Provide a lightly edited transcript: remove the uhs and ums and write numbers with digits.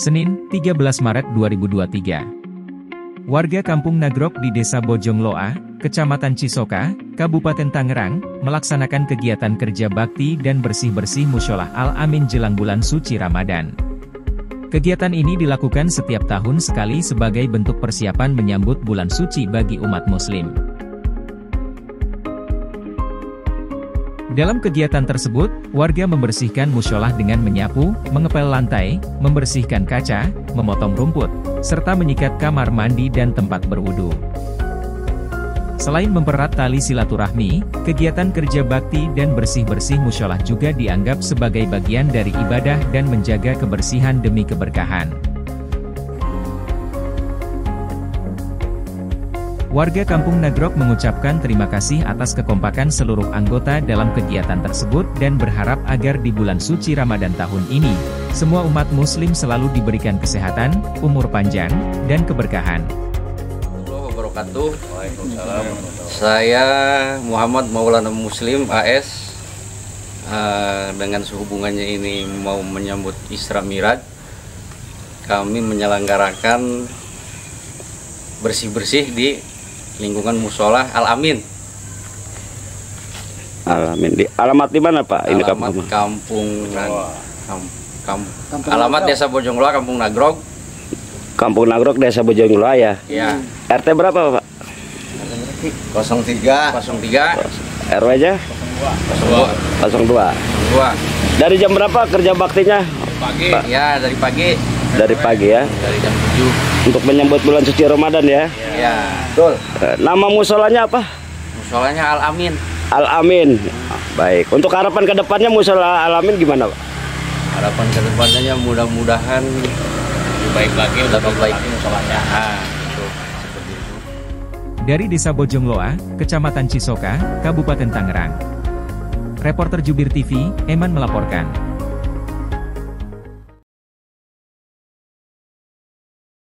Senin, 13 Maret 2023. Warga Kampung Nagrog di Desa Bojongloa, Kecamatan Cisoka, Kabupaten Tangerang, melaksanakan kegiatan kerja bakti dan bersih-bersih musholah Al-Amin jelang bulan suci Ramadan. Kegiatan ini dilakukan setiap tahun sekali sebagai bentuk persiapan menyambut bulan suci bagi umat muslim. Dalam kegiatan tersebut, warga membersihkan musholah dengan menyapu, mengepel lantai, membersihkan kaca, memotong rumput, serta menyikat kamar mandi dan tempat berwudu. Selain mempererat tali silaturahmi, kegiatan kerja bakti dan bersih-bersih musholah juga dianggap sebagai bagian dari ibadah dan menjaga kebersihan demi keberkahan. Warga Kampung Nagrog mengucapkan terima kasih atas kekompakan seluruh anggota dalam kegiatan tersebut dan berharap agar di bulan suci Ramadan tahun ini, semua umat muslim selalu diberikan kesehatan, umur panjang, dan keberkahan. Waalaikumsalam. Saya Muhammad Maulana Muslim AS. Dengan sehubungannya ini mau menyambut Isra Miraj, kami menyelenggarakan bersih-bersih di lingkungan musholah Al-Amin. Al-Amin di alamat di mana Pak? Ini alamat Desa Bojongloa, Kampung Nagrog. Kampung Nagrog, Desa Bojongloa ya. Ya. RT berapa Pak? 03. RW aja? 02. Dari jam berapa kerja baktinya? Pagi. Pak? Ya, dari pagi. Dari pagi ya? Dari jam 7. Untuk menyambut bulan suci Ramadan ya? Ya. Betul. Nama musholahnya apa? Musholahnya Al-Amin. Al-Amin. Baik. Untuk harapan ke depannya musholah Al-Amin gimana Pak? Harapan ke depannya mudah-mudahan lebih baik lagi, musholahnya. Seperti itu. Dari Desa Bojongloa, Kecamatan Cisoka, Kabupaten Tangerang. Reporter Jubir TV, Eman melaporkan.